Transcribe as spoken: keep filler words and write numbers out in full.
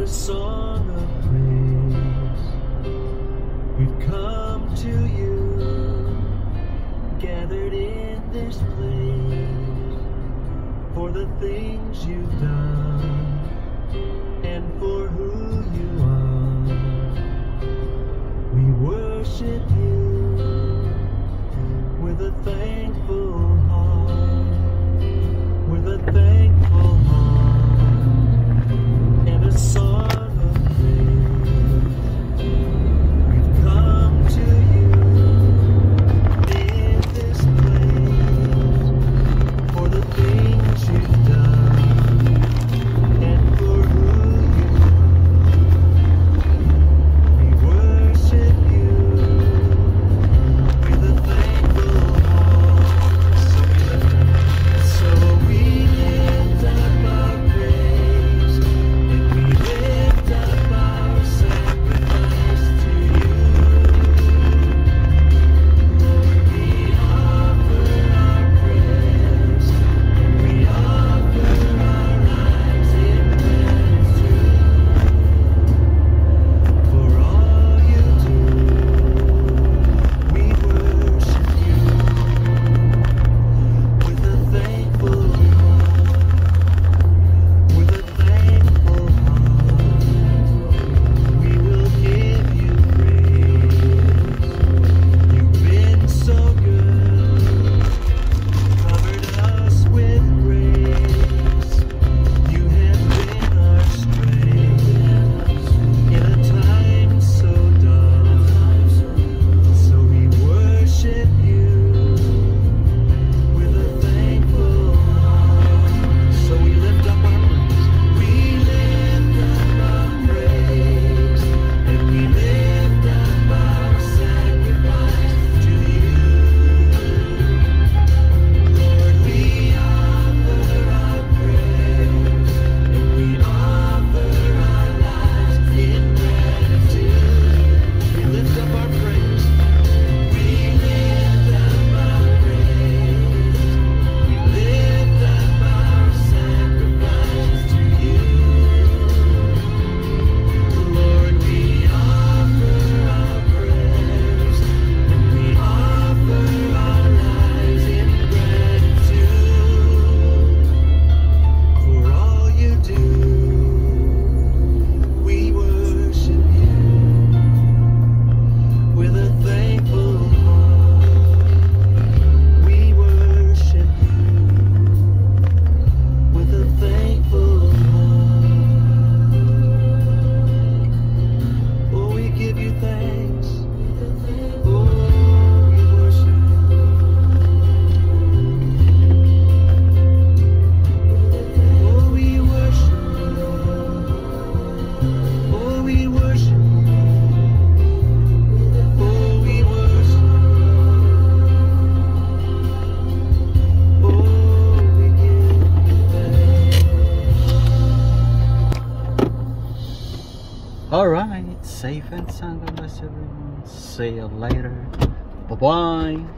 a song of praise. We've come to you, gathered in this place, for the things you've done and for who you are. We worship you with a thankful heart, with a thankful heart, and a song of praise. We've come to you in this place, for the things you've done and for who you are. We worship you with a thankful heart. So we lift up our praise, and we lift up our sacrifice to you. Lord, we offer our prayers, and we offer our lives in gratitude for all you do. We worship you with a thankful heart, with a thankful heart. We will give you praise. You've been so good, covered us with grace. You have been our strength in a time so dark. So we worship you with a thankful heart. So we lift up our praise. We lift up our praise, and we lift up our sacrifice to you. Lord, we offer our praise, and we offer our lives in gratitude. We lift up our praise. We lift up our praise. We lift up our sacrifice to you. Lord, we offer our prayers, and we offer our lives in gratitude for all you do. We worship you with a thankful heart. We worship you with a thankful heart. Oh, we give you thanks. Oh, we worship you. Oh, we worship you. Oh, we worship you. Oh, we worship you. Oh, we give you thanks. Alright, safe and sound, God bless everyone. See you later. Bye bye.